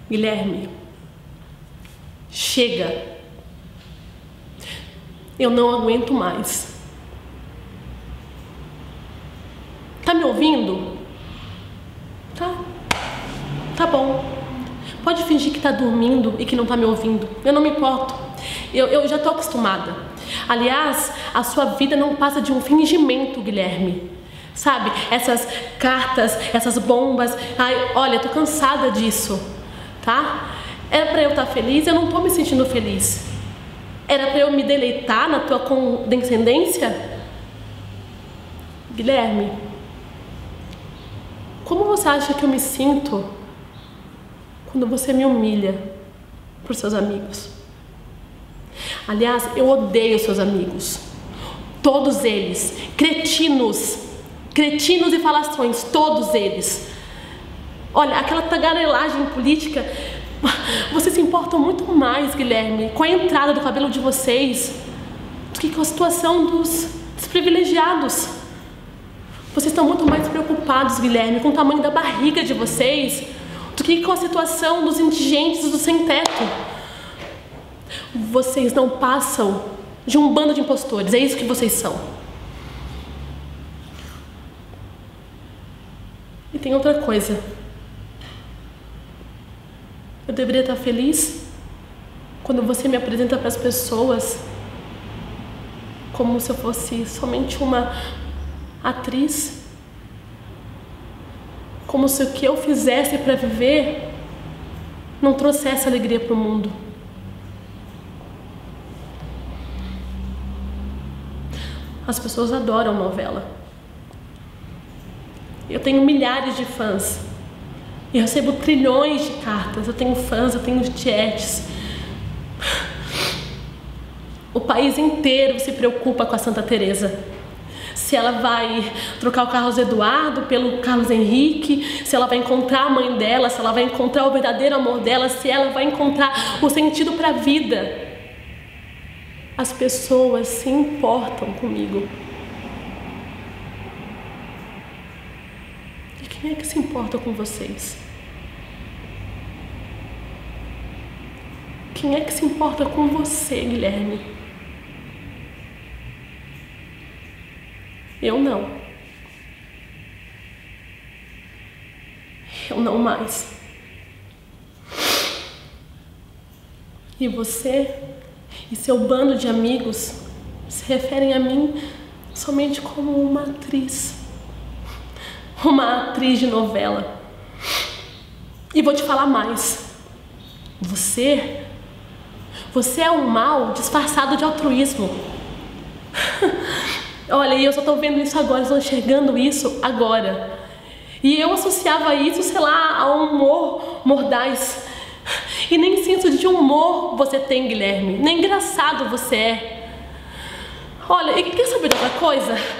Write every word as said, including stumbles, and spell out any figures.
Guilherme, chega. Eu não aguento mais. Tá me ouvindo? Tá. Tá bom. Pode fingir que tá dormindo e que não tá me ouvindo. Eu não me importo. Eu, eu já tô acostumada. Aliás, a sua vida não passa de um fingimento, Guilherme. Sabe? Essas cartas, essas bombas. Ai, olha, eu tô cansada disso. Tá? Era pra eu estar feliz, eu não tô me sentindo feliz. Era pra eu me deleitar na tua condescendência? Guilherme, como você acha que eu me sinto quando você me humilha por seus amigos? Aliás, eu odeio seus amigos. Todos eles. Cretinos. Cretinos e falastrões. Todos eles. Olha, aquela tagarelagem política. Vocês se importam muito mais, Guilherme, com a entrada do cabelo de vocês do que com a situação dos desprivilegiados. Vocês estão muito mais preocupados, Guilherme, com o tamanho da barriga de vocês do que com a situação dos indigentes e dos sem-teto. Vocês não passam de um bando de impostores, é isso que vocês são. E tem outra coisa. Eu deveria estar feliz quando você me apresenta para as pessoas como se eu fosse somente uma atriz, como se o que eu fizesse para viver não trouxesse alegria para o mundo. As pessoas adoram novela. Eu tenho milhares de fãs. Eu recebo trilhões de cartas. Eu tenho fãs, eu tenho chats. O país inteiro se preocupa com a Santa Teresa. Se ela vai trocar o Carlos Eduardo pelo Carlos Henrique, se ela vai encontrar a mãe dela, se ela vai encontrar o verdadeiro amor dela, se ela vai encontrar o sentido para a vida. As pessoas se importam comigo. E quem é que se importa com vocês? Quem é que se importa com você, Guilherme? Eu não. Eu não mais. E você e seu bando de amigos se referem a mim somente como uma atriz. Uma atriz de novela. E vou te falar mais. Você... Você é um mal disfarçado de altruísmo. Olha, e eu só tô vendo isso agora, estou enxergando isso agora. E eu associava isso, sei lá, a um humor mordaz. E nem senso de humor você tem, Guilherme. Nem engraçado você é. Olha, e quer saber de outra coisa?